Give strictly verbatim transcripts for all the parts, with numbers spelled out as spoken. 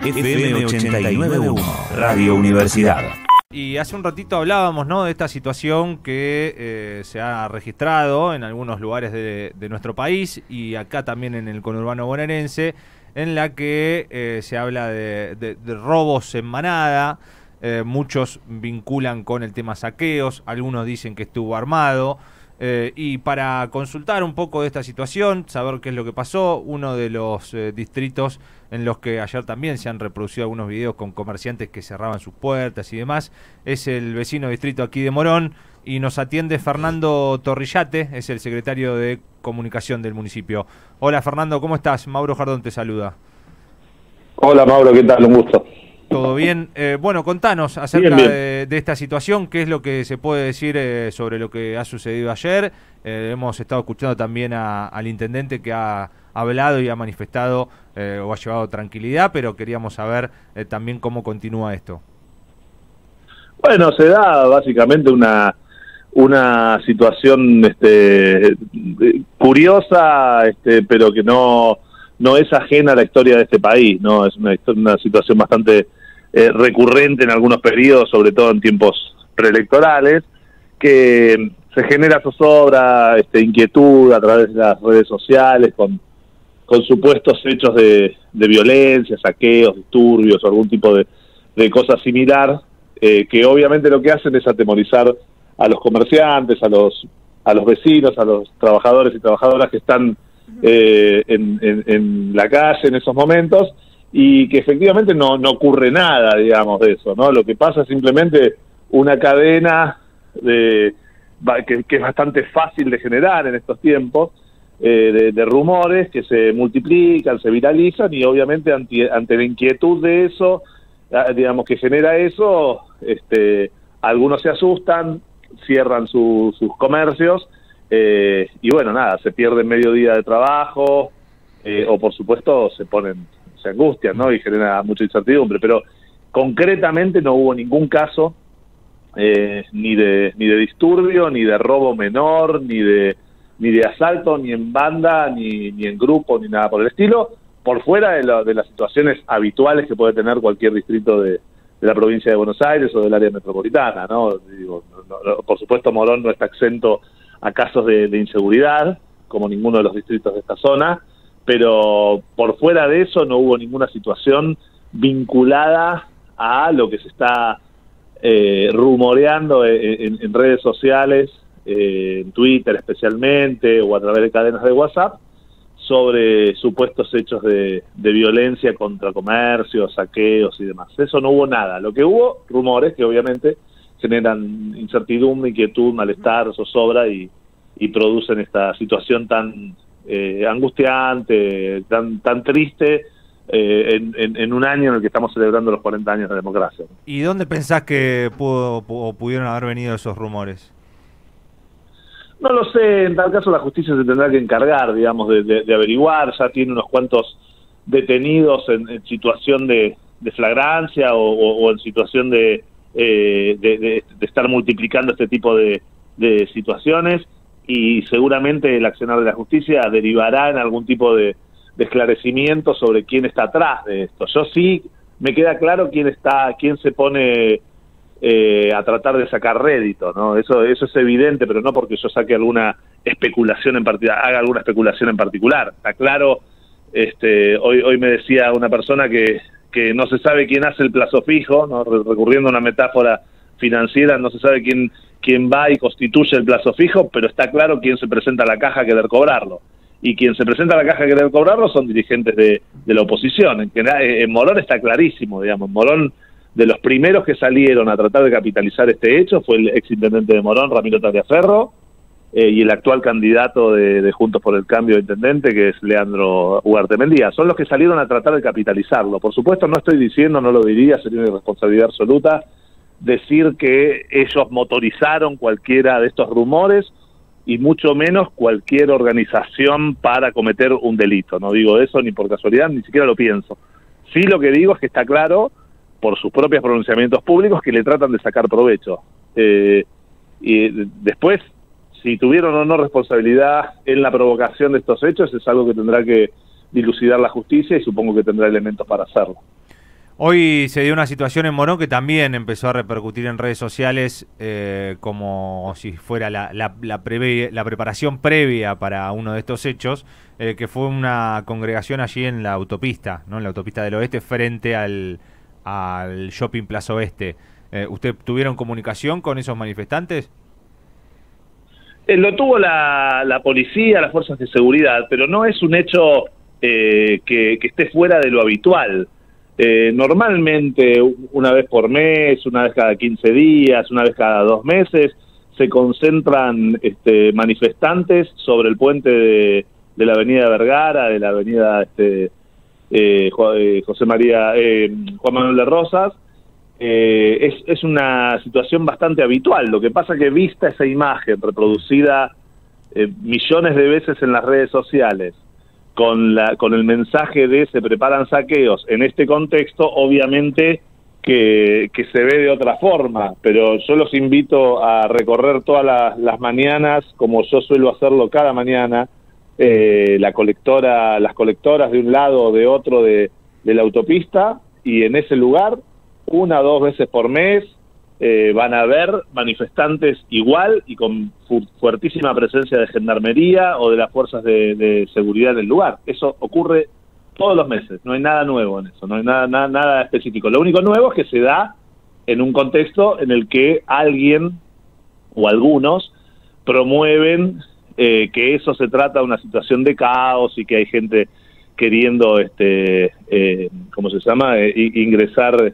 F M ochenta y nueve punto uno, Radio Universidad. Y hace un ratito hablábamos, ¿no?, de esta situación que eh, se ha registrado en algunos lugares de, de nuestro país y acá también en el conurbano bonaerense, en la que eh, se habla de, de, de robos en manada. Eh, muchos vinculan con el tema saqueos, algunos dicen que estuvo armado. Eh, y para consultar un poco de esta situación, saber qué es lo que pasó, uno de los eh, distritos en los que ayer también se han reproducido algunos videos con comerciantes que cerraban sus puertas y demás, es el vecino distrito aquí de Morón, y nos atiende Fernando Torrillate, es el secretario de Comunicación del municipio. Hola Fernando, ¿cómo estás? Mauro Jardón te saluda. Hola Mauro, ¿qué tal? Un gusto. ¿Todo bien? Eh, bueno, contanos acerca bien, bien. De, de esta situación, qué es lo que se puede decir eh, sobre lo que ha sucedido ayer. Eh, hemos estado escuchando también a, al intendente que ha hablado y ha manifestado eh, o ha llevado tranquilidad, pero queríamos saber eh, también cómo continúa esto. Bueno, se da básicamente una una situación este, curiosa, este, pero que no no es ajena a la historia de este país, ¿no? Es una, una situación bastante eh, recurrente en algunos periodos, sobre todo en tiempos preelectorales, que se genera zozobra, este, inquietud a través de las redes sociales con, con supuestos hechos de, de violencia, saqueos, disturbios o algún tipo de, de cosa similar, eh, que obviamente lo que hacen es atemorizar a los comerciantes, a los, a los vecinos, a los trabajadores y trabajadoras que están Eh, en, en, en la calle en esos momentos, y que efectivamente no, no ocurre nada, digamos, de eso, ¿no? Lo que pasa es simplemente una cadena de, que, que es bastante fácil de generar en estos tiempos, eh, de, de rumores que se multiplican, se viralizan, y obviamente ante, ante la inquietud de eso, digamos, que genera eso, este, algunos se asustan, cierran su, sus comercios. Eh, y bueno, nada, se pierde medio día de trabajo, eh, o por supuesto se ponen, se angustian, ¿no? Y genera mucha incertidumbre, pero concretamente no hubo ningún caso, eh, ni de ni de disturbio, ni de robo menor, ni de ni de asalto, ni en banda, ni, ni en grupo, ni nada por el estilo, por fuera de, lo, de las situaciones habituales que puede tener cualquier distrito de, de la provincia de Buenos Aires o del área metropolitana, ¿no? Digo, no, no, por supuesto Morón no está exento a casos de, de inseguridad, como ninguno de los distritos de esta zona, pero por fuera de eso no hubo ninguna situación vinculada a lo que se está eh, rumoreando en, en, en redes sociales, eh, en Twitter especialmente, o a través de cadenas de WhatsApp, sobre supuestos hechos de, de violencia contra comercios, saqueos y demás. Eso no hubo nada. Lo que hubo, rumores que obviamente generan incertidumbre, inquietud, malestar, zozobra y, y producen esta situación tan eh, angustiante, tan tan triste eh, en, en, en un año en el que estamos celebrando los cuarenta años de democracia. ¿Y dónde pensás que pudo, o pudieron haber venido esos rumores? No lo sé, en tal caso la justicia se tendrá que encargar, digamos, de, de, de averiguar. Ya tiene unos cuantos detenidos en, en situación de, de flagrancia o, o, o en situación de Eh, de, de, de estar multiplicando este tipo de, de situaciones, y seguramente el accionar de la justicia derivará en algún tipo de, de esclarecimiento sobre quién está atrás de esto. Yo sí me queda claro quién está, quién se pone eh, a tratar de sacar rédito, ¿no? Eso, eso es evidente, pero no porque yo saque alguna especulación en particular, haga alguna especulación en particular. Está claro, este, hoy, hoy me decía una persona que que no se sabe quién hace el plazo fijo, ¿no? Recurriendo a una metáfora financiera, no se sabe quién quién va y constituye el plazo fijo, pero está claro quién se presenta a la caja a querer cobrarlo. Y quien se presenta a la caja a querer cobrarlo son dirigentes de, de la oposición. En, en Morón está clarísimo, digamos. Morón, de los primeros que salieron a tratar de capitalizar este hecho, fue el exintendente de Morón, Ramiro Tagliaferro, eh, y el actual candidato de, de Juntos por el Cambio de intendente, que es Leandro Ugarte Mendía. Son los que salieron a tratar de capitalizarlo. Por supuesto, no estoy diciendo, no lo diría, sería una irresponsabilidad absoluta decir que ellos motorizaron cualquiera de estos rumores, y mucho menos cualquier organización para cometer un delito. No digo eso ni por casualidad, ni siquiera lo pienso. Sí, lo que digo es que está claro, por sus propios pronunciamientos públicos, que le tratan de sacar provecho. Eh, y después, si tuvieron o no responsabilidad en la provocación de estos hechos, es algo que tendrá que dilucidar la justicia, y supongo que tendrá elementos para hacerlo. Hoy se dio una situación en Morón que también empezó a repercutir en redes sociales eh, como si fuera la, la, la, preve, la preparación previa para uno de estos hechos, eh, que fue una congregación allí en la autopista, ¿no? En la autopista del Oeste, frente al, al Shopping Plaza Oeste. Eh, ¿Usted tuvieron comunicación con esos manifestantes? Eh, lo tuvo la, la policía, las fuerzas de seguridad, pero no es un hecho eh, que, que esté fuera de lo habitual. Eh, normalmente una vez por mes, una vez cada quince días, una vez cada dos meses, se concentran este, manifestantes sobre el puente de, de la avenida Vergara, de la avenida este, eh, José María, eh, Juan Manuel de Rosas. Eh, es, es una situación bastante habitual. Lo que pasa que vista esa imagen reproducida eh, millones de veces en las redes sociales, con la con el mensaje de se preparan saqueos en este contexto, obviamente que, que se ve de otra forma, pero yo los invito a recorrer todas las, las mañanas, como yo suelo hacerlo cada mañana, eh, la colectora, las colectoras de un lado o de otro de, de la autopista, y en ese lugar, una o dos veces por mes, eh, van a haber manifestantes igual y con fu fuertísima presencia de gendarmería o de las fuerzas de, de seguridad del lugar. Eso ocurre todos los meses, no hay nada nuevo en eso, no hay nada, nada, nada específico. Lo único nuevo es que se da en un contexto en el que alguien o algunos promueven eh, que eso se trata de una situación de caos y que hay gente queriendo, este, eh, ¿cómo se llama?, eh, ingresar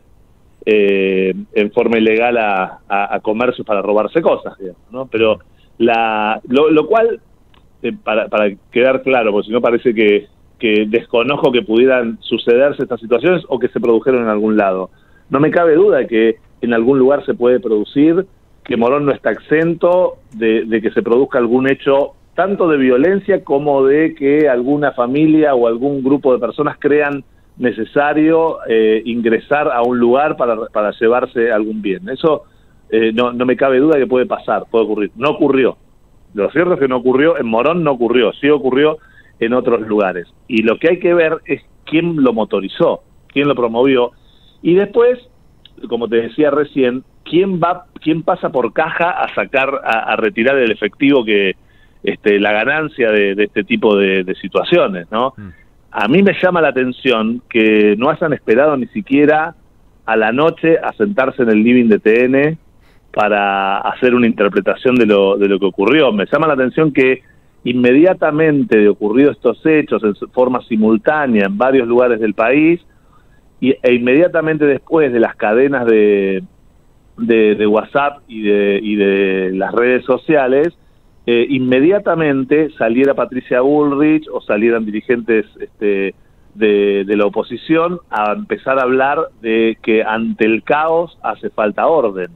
Eh, en forma ilegal a, a, a comercios para robarse cosas, digamos, ¿no? Pero la lo, lo cual, eh, para, para quedar claro, porque si no parece que, que desconozco que pudieran sucederse estas situaciones o que se produjeron en algún lado. No me cabe duda de que en algún lugar se puede producir, que Morón no está exento de, de que se produzca algún hecho tanto de violencia como de que alguna familia o algún grupo de personas crean necesario eh, ingresar a un lugar para, para llevarse algún bien. Eso eh, no, no me cabe duda que puede pasar, puede ocurrir. No ocurrió. Lo cierto es que no ocurrió, en Morón no ocurrió, sí ocurrió en otros lugares. Y lo que hay que ver es quién lo motorizó, quién lo promovió, y después, como te decía recién, quién va, quién pasa por caja a sacar, a, a retirar el efectivo que, este, la ganancia de, de este tipo de, de situaciones, ¿no? Mm. A mí me llama la atención que no hayan esperado ni siquiera a la noche a sentarse en el living de T N para hacer una interpretación de lo, de lo que ocurrió. Me llama la atención que inmediatamente de ocurrido estos hechos en forma simultánea en varios lugares del país, y, e inmediatamente después de las cadenas de, de, de WhatsApp y de, y de las redes sociales, Eh, inmediatamente saliera Patricia Bullrich o salieran dirigentes este, de, de la oposición a empezar a hablar de que ante el caos hace falta orden.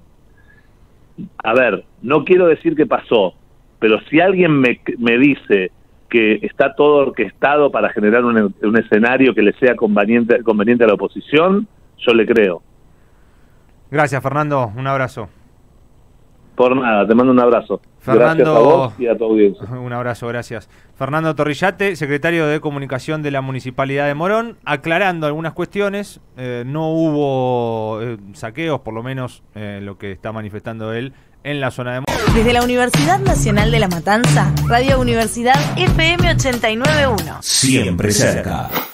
A ver, no quiero decir que pasó, pero si alguien me, me dice que está todo orquestado para generar un, un escenario que le sea conveniente, conveniente a la oposición, yo le creo. Gracias, Fernando, un abrazo. Por nada, te mando un abrazo. Fernando, gracias a vos y a tu audiencia. Un abrazo, gracias. Fernando Torrillate, secretario de Comunicación de la Municipalidad de Morón, aclarando algunas cuestiones. Eh, no hubo eh, saqueos, por lo menos eh, lo que está manifestando él, en la zona de Morón. Desde la Universidad Nacional de La Matanza, Radio Universidad F M ochenta y nueve punto uno. Siempre cerca.